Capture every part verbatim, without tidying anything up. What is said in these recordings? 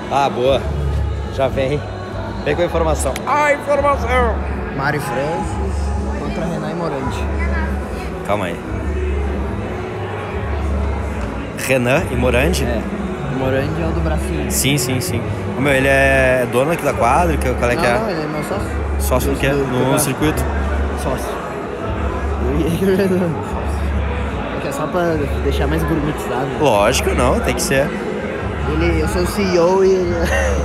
Ah, boa. Já vem. Vem com a informação. Ah, informação! Mário Francis contra Renan e Morandi. Calma aí. Renan e Morandi? É. O Morandi é o do bracinho. Sim, sim, sim. O meu, ele é dono aqui da quadra? Qual é não, que é? Não, ele é meu sócio. Sócio do quê? No do circuito? Sócio. É que é só pra deixar mais gourmetizado. Lógico, não, tem que ser. Ele, eu sou o C E O e ele...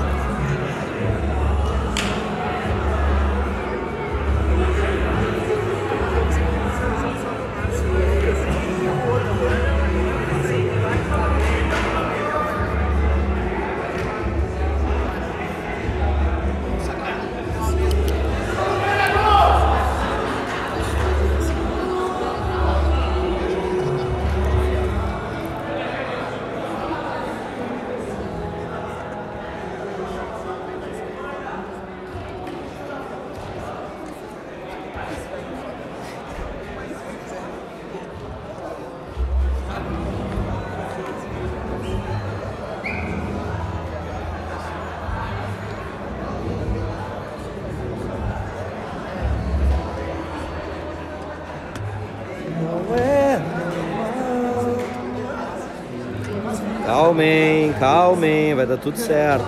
Calmem, calmem, vai dar tudo certo.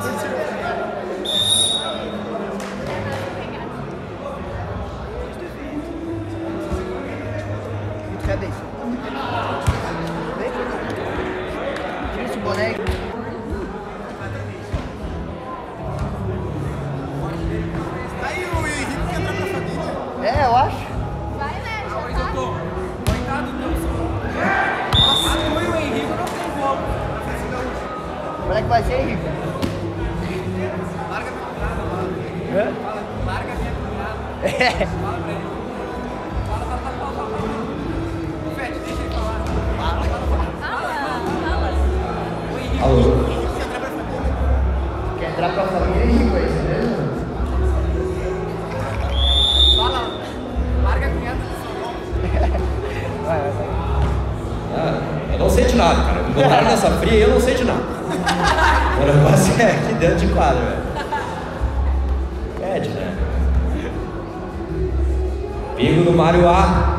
Cadê isso? Tira esse boné. Aí o Henrique quer entrar pra família. É, eu acho. Vai, né? Já Oi, tá. doutor. Coitado do Deus. Nossa, tu e o Henrique não tem como. Como é que vai ser, Henrique? Larga minha cunhada, mano. Fala, larga minha cunhada. É. Fala pra ele. Fala, fala, fala, fala, fala. Fede, deixa ele falar. Fala, fala, fala. Fala, fala. O Henrique, Alô. o Henrique quer entrar pra família. Quer entrar pra família, Henrique? É isso mesmo? Fala, larga a cunhada do seu nome. Vai, vai, vai. Ah, eu não sei de nada, cara. Me botaram nessa fria e eu não sei de nada. O negócio é aqui dentro de quadra, velho. Pede, né? Pingo do Mário A.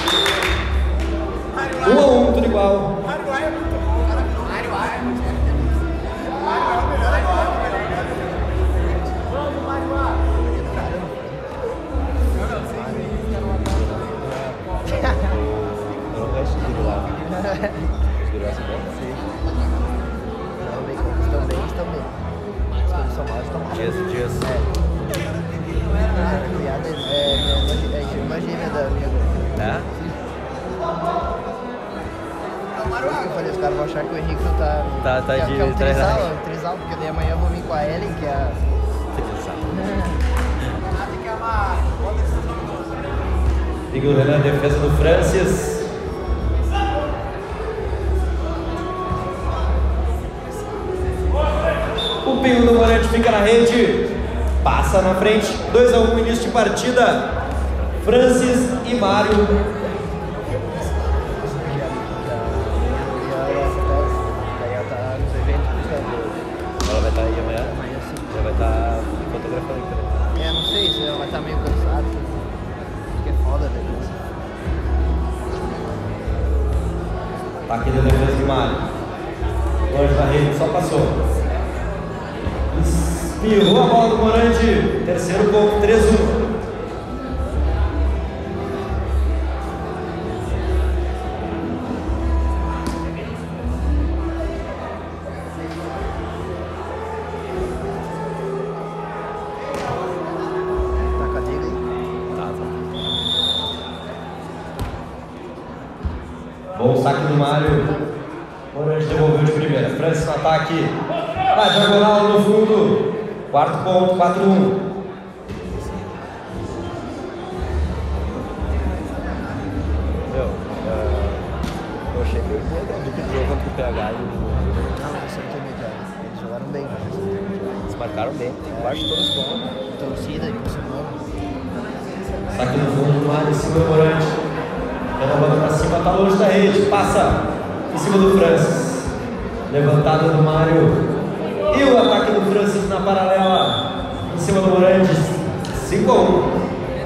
Um a um, tudo igual. Mário A é muito bom, cara. Mário A é muito bom. Mário A é o melhor. Mário A é o melhor. Vamos, Mário A. Eu não sei se eles querem uma Eu não gosto de lá. Os guris são bons? Sim. Estão bem, estão bem, estão bem. As coisas são mal, estão mal. Dias, dias. É, cunhada é, é, é irmã gêmea da minha. É? Por isso que eu falei, os caras vão achar que o Henrique não tá. Tá- tá que, é- de- que é um tá trisal, errado. é um trisal, porque daí amanhã eu vou vir com a Ellen, que é a. Nada que amar. Bota esse nome. Pingo do Renan, defesa do Francis. O Pingo do Morante fica na rede. Passa na frente. dois a um, início de partida. Francis e Mário. Daí ela tá nos eventos, por isso que ela- Ela vai estar aí amanhã? amanhã sim. Já vai estar fotografando aqui também. É, não sei se ela vai estar meio cansada. Que é foda, velho. Tá aqui na defesa do Mário. Longe da rede, só passou. Espirrou a bola do Morante. Terceiro ponto, três a um. Tá com a dele aí. Tá, tá. Bom saque do Mário. Morante devolveu de primeira. Francis no ataque. Vai, diagonal no fundo. Quarto ponto, quatro a um. Meu, uh, eu achei meio boa a dupla de jogo contra o P H. Não, mas isso é intermediário. Eles jogaram bem, mas isso é intermediário. Eles marcaram bem. Embaixo todos bons. Torcida e funcionou. Saque no fundo do Mário, em cima do Morante. Levando pra cima, tá longe da rede. Passa em cima do Francis. Levantada do Mário. E o ataque do cinco a um.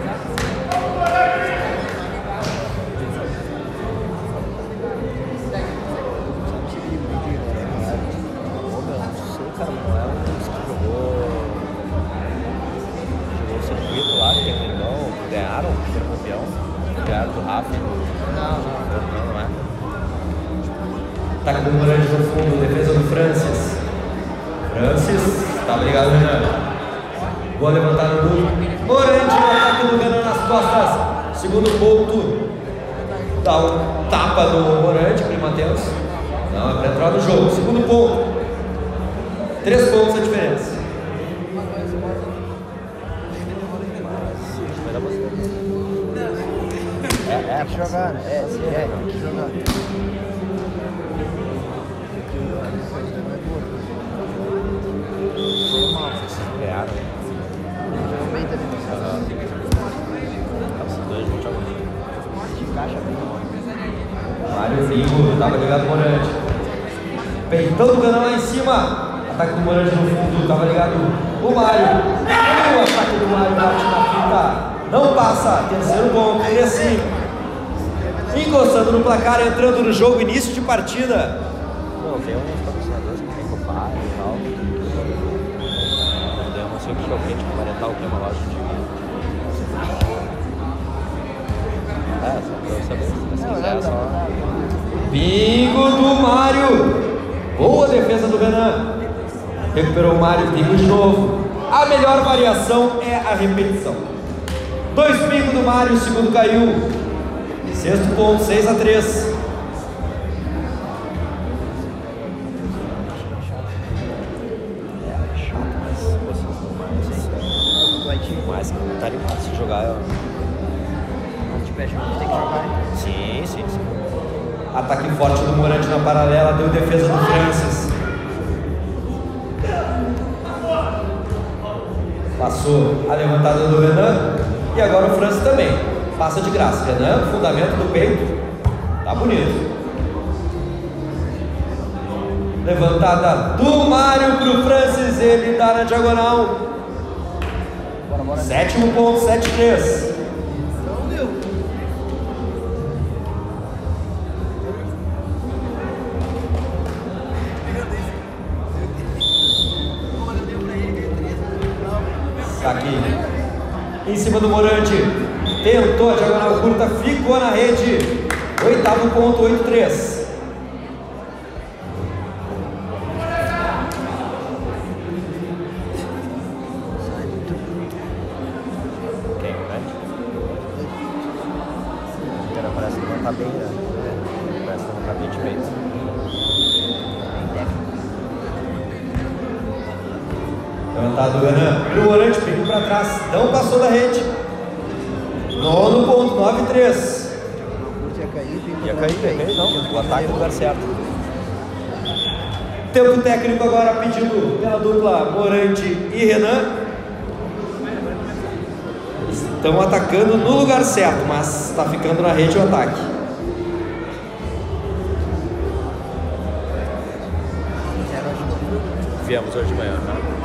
Ganharam, foram campeão. Ganharam do Rafa. Não, não. Não, não é? Ataque do Morante no fundo, defesa do Francis. Francis, estava ligado, Renan. Boa levantada do Morante no ataque do Renan nas costas. Segundo ponto. Dá um tapa do Morante, Primo Matheus. Não, é para entrar no jogo. Segundo ponto. Três pontos a diferença. É, é, tem que jogar, né? É, sim, é, tem que jogar. Ganharam. Jogou bem também, pessoal. Esses dois não jogam. De caixa bem. Mário Figo, tava ligado no Morante. Peitão do Ganão lá em cima. Ataque do Morante no fundo, tava ligado o Mário. O ataque do Mário bate na fita. Não passa, terceiro ponto, três a cinco. Encostando no placar, entrando no jogo, início de partida. Não, tem uns patrocinadores que tem copar e tal. Eu não sei o que é o cliente que vai rentar o que é uma loja de... É, só pra eu saber se Não, quiser, não, só... não. Bingo do Mário. Boa defesa do Renan. Recuperou o Mário, bingo de novo. A melhor variação é a repetição. Dois bingo do Mário, o segundo caiu. Sexto ponto, seis a três. É chato, mas vocês não mais... Mais que tá animado se jogar. Eu... Não te pede, tem que jogar, hein? Sim, sim, sim. Ataque forte do Morante na paralela, deu defesa do Francis. Passou a levantada do Renan. E agora o Francis também. Passa de graça. Renan, fundamento do peito. Tá bonito. Levantada do Mário pro Francis. Ele dá na diagonal. Bora, bora. Sétimo ponto, sete a três. Aqui em cima do Morante, tentou a diagonal curta, ficou na rede. Oitavo ponto, oito a três. Quem, o Grande? Cara, parece que não tá bem, né? Parece que não tá bem de peito. Levantado do Renan, pro Morante, pegou para trás, não passou da rede. Nono ponto, nove a três. Ia cair, tem Ia cair, ia cair, não. O ataque no lugar certo. Tempo técnico agora pedido pela dupla Morante e Renan. Estão atacando no lugar certo, mas está ficando na rede o ataque. Viemos hoje de manhã.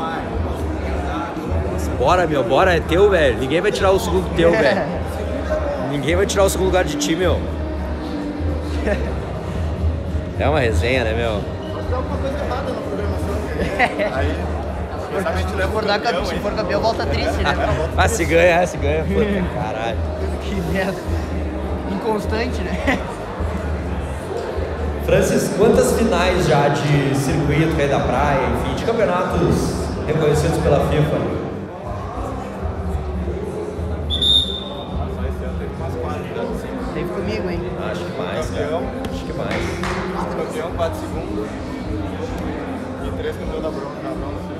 Nossa, bora, meu, bora, é teu, velho. Ninguém vai tirar o segundo teu, velho. Ninguém vai tirar o segundo lugar de ti, meu. É uma resenha, né, meu? Tem alguma coisa errada na programação. Aí, Se for, dar, campeão, se for campeão, volta triste, né? Ah, se ganha, se ganha, puta, caralho. Que merda. Inconstante, né? Francis, quantas finais já de circuito, Rei da Praia, enfim, de campeonatos reconhecidos pela FIFA? Teve comigo, hein? Acho que mais, cara. Acho que mais. quatro campeão, quatro segundo. E três campeão da bronze. Na bronze.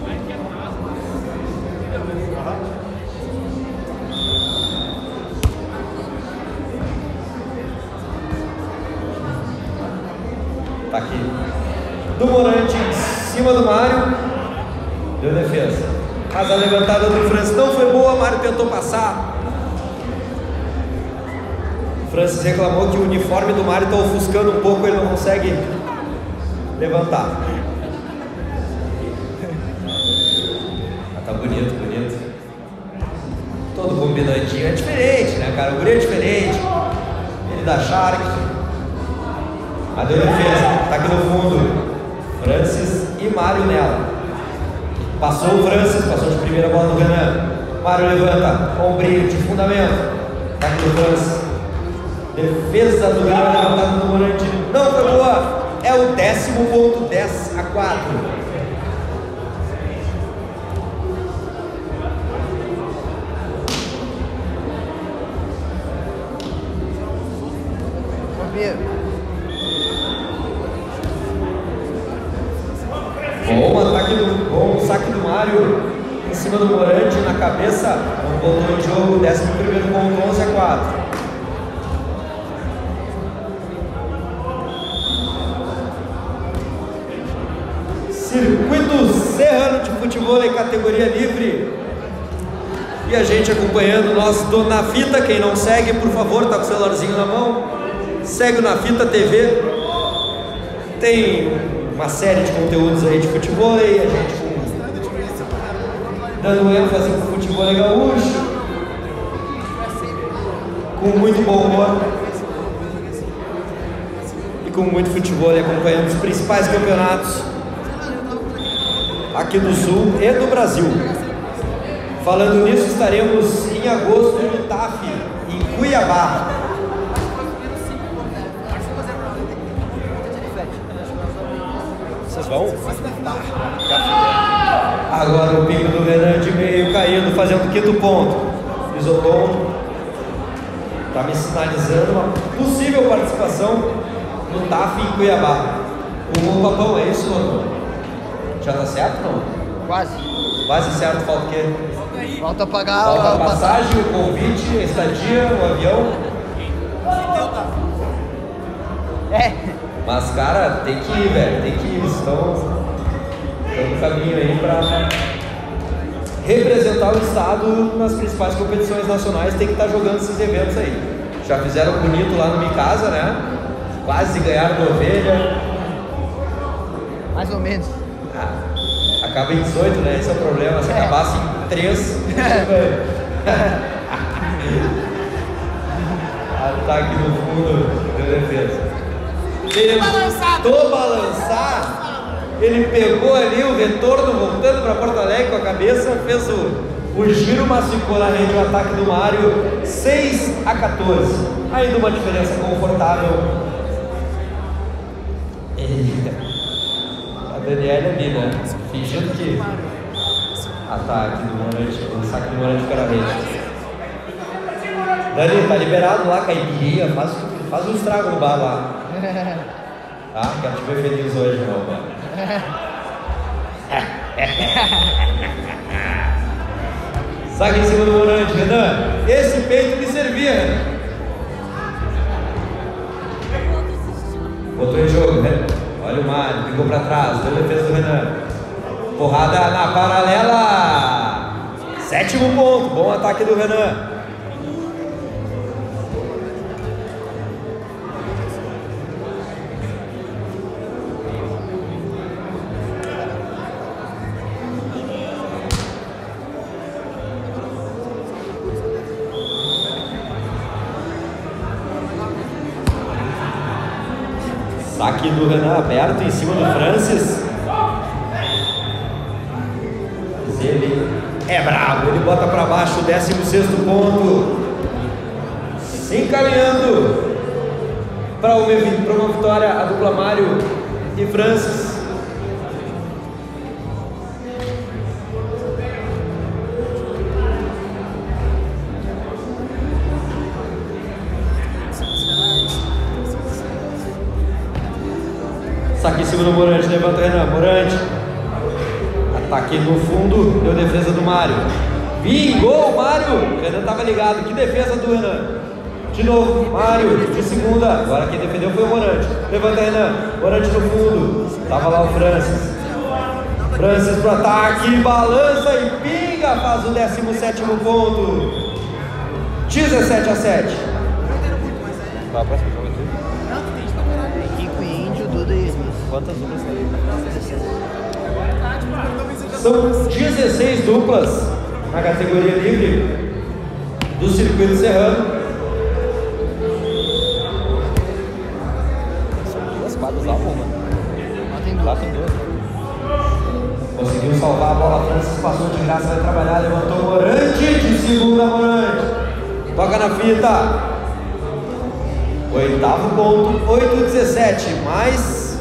Tá aqui. Do Morante em cima do Mário. Deu defesa. Mas a levantada do Francis não foi boa, Mário tentou passar. O Francis reclamou que o uniforme do Mário está ofuscando um pouco, ele não consegue levantar. Mas tá bonito, bonito. Todo combinandinho é diferente, né, cara? O guri é diferente. Ele dá Shark. A deu defesa. Tá aqui no fundo. Francis e Mário nela. Passou o Francis, passou de primeira bola do Renan. Mário levanta, ombrinho de fundamento. Tá aqui no Francis. Defesa do Renan levantada no Morante. Não foi boa. É o décimo ponto, dez a quatro. Bom ataque do, bom saque do Mário em cima do Morante na cabeça. Um ponto de jogo, décimo primeiro ponto, onze a quatro. Circuito Serrano de Futebol em categoria livre. E a gente acompanhando nós do Na Fita. Quem não segue, por favor, tá com o celularzinho na mão. Segue o Na Fita T V. Tem uma série de conteúdos aí de futebol, a gente dando ênfase pro futebol gaúcho, com muito bom humor e com muito futebol, acompanhando os principais campeonatos aqui do Sul e do Brasil. Falando nisso, estaremos em agosto no T A F, em Cuiabá. Vocês vão? Agora o pico do Renan de meio caindo, fazendo o quinto ponto. Isotom está me sinalizando uma possível participação no T A F em Cuiabá. O Papão, é isso, Isotom? Já tá certo ou não? Quase. Quase certo, falta o quê? Falta pagar Falta a a passagem, o convite, a estadia, o avião. É. Mas, cara, tem que ir, velho, tem que ir. Estão, estão no caminho aí pra representar o estado nas principais competições nacionais. Tem que estar jogando esses eventos aí. Já fizeram bonito lá no Micasa, né? Quase ganharam do Ovelha. Mais ou menos. Ah, acaba em dezoito, né? Esse é o problema. Se É. acabasse em três, ataque no fundo, deu defesa. Tentou balançar, ele pegou ali o retorno voltando para Porto Alegre com a cabeça, fez o, o giro, mas ficou na rede o ataque do Mário, seis a quatorze. Ainda uma diferença confortável. Eita. A Daniela ali, né? Fingindo que ataque do Morante, o saque do Morante para a rede. Dani, tá liberado lá, caipirinha, faz, faz um estrago no bar lá. Tá? Quero te ver feliz hoje, meu mano. Saque em cima do Morante, Renan. Esse peito me servia, Renan. Botou em jogo, Renan. Olha o Mário, ficou pra trás, deu defesa do Renan. Porrada na paralela. Sétimo ponto, bom ataque do Renan. Saque do Renan aberto em cima do Francis. Ele é bravo, ele bota para baixo o décimo sexto ponto. Se encaminhando para uma, uma vitória a dupla Mário e Francis. Saque em cima do Morante, levanta o Renan, Morante. Ataque no fundo, deu defesa do Mário. Vingou o Mário, o Renan estava ligado, que defesa do Renan. De novo, Mário, de segunda, agora quem defendeu foi o Morante. Levanta o Renan, Morante no fundo, estava lá o Francis. Francis pro ataque, balança e pinga, faz o décimo sétimo ponto. dezessete a sete. Vai, próximo jogo aqui. Kiko e Índio, Duda e Smith. Quantas duplas tem? São dezesseis duplas na categoria livre. do circuito serrano. Duas quadras lá, uma. Lá tem Lá duas. tem duas. Conseguiu salvar a bola, Francis passou de graça, vai trabalhar, levantou o Morante, de segunda Morante. Toca na fita. Oitavo ponto, oito a dezessete, mais...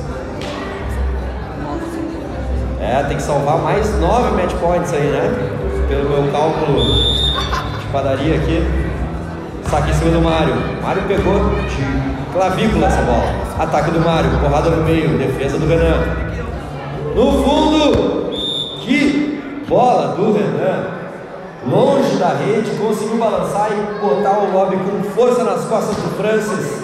É, tem que salvar mais nove match points aí, né? Pelo meu cálculo de padaria aqui. Saque em cima do Mário. Mário pegou de clavícula essa bola. Ataque do Mário, porrada no meio, defesa do Renan. No fundo, que bola do Renan. Longe da rede, conseguiu balançar e botar o lob com força nas costas do Francis.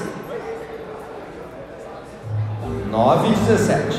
nove a dezessete.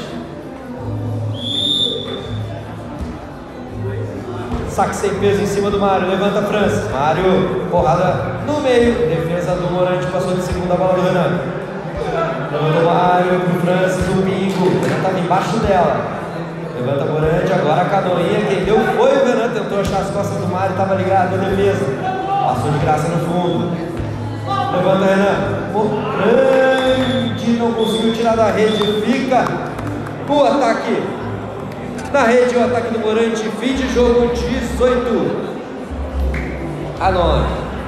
Saque sem peso em cima do Mário, levanta Francis. Mário, porrada no meio, defesa do Morante, passou de segunda, bola do Renan. Levanta o Mário pro Francis, o bingo, o Renan estava embaixo dela. Levanta Morante, agora a canoinha, quem deu foi o Renan, tentou achar as costas do Mário, estava ligado na defesa. Passou de graça no fundo. Levanta Renan, Morante, não conseguiu tirar da rede, fica o ataque. Na rede, o ataque do Morante, fim de jogo, dezoito a nove.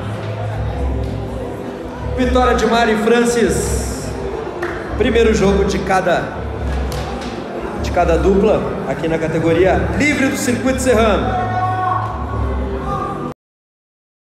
Vitória de Mário e Francis. Primeiro jogo de cada, de cada dupla aqui na categoria livre do circuito serrano.